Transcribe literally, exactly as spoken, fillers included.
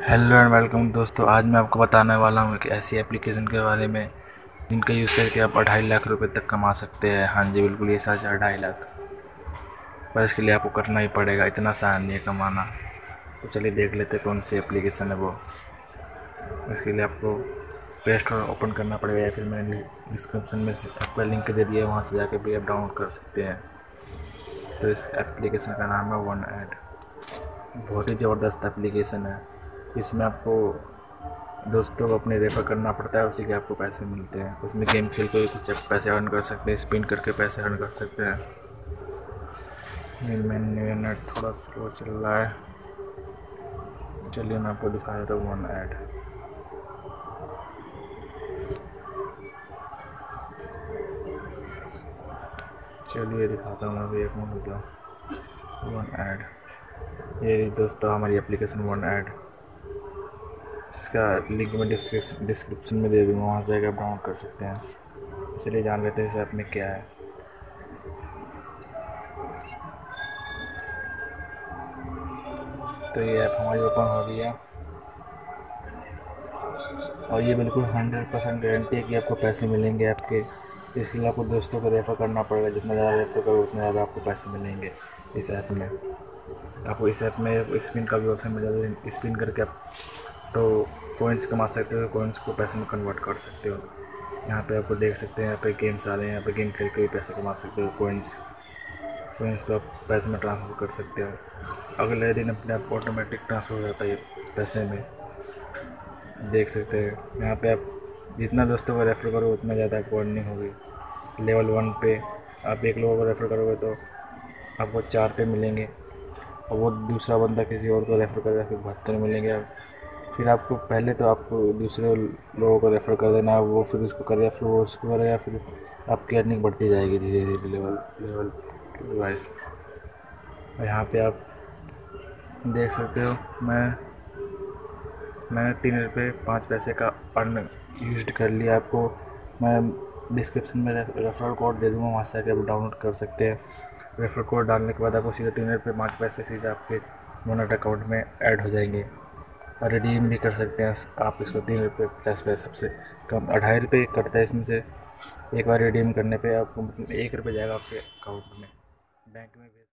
Hello and welcome दोस्तों। आज मैं आपको बताने वाला हूँ कि ऐसी एप्लीकेशन के बारे में जिनका यूज़ करके आप अढ़ाई लाख रुपए तक कमा सकते हैं। हाँ जी, बिल्कुल ये सच है, अढ़ाई लाख। पर इसके लिए आपको करना ही पड़ेगा, इतना आसान नहीं है कमाना। तो चलिए देख लेते हैं कौन सी एप्लीकेशन है वो। इसके लिए आपको प्ले स्टोर ओपन करना पड़ेगा या फिर मैंने डिस्क्रिप्शन में आपका लिंक दे दिया है, वहाँ से जाकर भी आप डाउनलोड कर सकते हैं। तो इस एप्लीकेशन का नाम है वन ऐड। बहुत ही ज़बरदस्त एप्लीकेशन है। इसमें आपको दोस्तों को अपने रेफर करना पड़ता है, उसी के आपको पैसे मिलते हैं। उसमें गेम खेल के कुछ पैसे अर्न कर सकते हैं, स्पिन करके पैसे अर्न कर सकते हैं। मेरा नेट थोड़ा स्लो चल रहा है, चलिए मैं आपको दिखा देता हूँ वन ऐड। चलिए दिखाता हूँ अभी, एक मिनट रुको। वन ऐड, ये दोस्तों हमारी एप्लीकेशन वन ऐड। इसका लिंक मैं डिस्क्रिप्शन में दे दूँगा, वहाँ से जाकर आप डाउनलोड कर सकते हैं। चलिए जान लेते हैं इस ऐप में क्या है। तो ये ऐप हमारी ओपन हो गई है और ये बिल्कुल हंड्रेड परसेंट गारंटी है कि आपको पैसे मिलेंगे आपके। इसके लिए आपको दोस्तों को रेफ़र करना पड़ेगा, जितना ज़्यादा रेफ़र करो उतना ज़्यादा आपको पैसे मिलेंगे इस ऐप में। आपको इस ऐप में स्पिन का भी ऑप्शन मिल जाता है, स्पिन करके आप तो कॉइन्स कमा सकते हो, कॉइन्स को पैसे में कन्वर्ट कर सकते हो। यहाँ पे आपको देख सकते हैं, यहाँ पे गेम्स आ रहे हैं, यहाँ पे गेम खेल के भी पैसे कमा सकते हो। कॉइन्स कॉइन्स को आप पैसे में ट्रांसफ़र कर सकते हो। अगले दिन अपने आप ऑटोमेटिक ट्रांसफ़र हो जाता है पैसे में, देख सकते हैं। यहाँ पे आप जितना दोस्तों को रेफ़र करो उतना ज़्यादा आपको अर्निंग होगी। लेवल वन पे आप एक लोगों को रेफ़र करोगे तो आपको चार पे मिलेंगे, और वो दूसरा बंदा किसी और को रेफ़र करेगा फिर बहत्तर मिलेंगे। आप फिर आपको पहले तो आपको दूसरे लोगों को रेफ़र कर देना है, वो फिर उसको करेगा, फिर वो उसको करेगा, फिर आपकी अर्निंग बढ़ती जाएगी धीरे धीरे लेवल लेवल वाइज। यहाँ पे आप देख सकते हो, मैं मैंने तीन रुपये पाँच पैसे का अर्न यूज़ कर लिया। आपको मैं डिस्क्रिप्शन में रेफरल कोड दे दूँगा, वहाँ से आकर आप डाउनलोड कर सकते हैं। रेफरल कोड डालने के बाद आपको सीधे तीन रुपये पाँच पैसे सीधे आपके मोनेट अकाउंट में ऐड हो जाएंगे और रिडीम भी कर सकते हैं आप इसको। तीन रुपये पचास पैसे सबसे कम अढ़ाई रुपये कटता है इसमें से। एक बार रिडीम करने पे आपको मतलब एक रुपये जाएगा आपके अकाउंट में, बैंक में।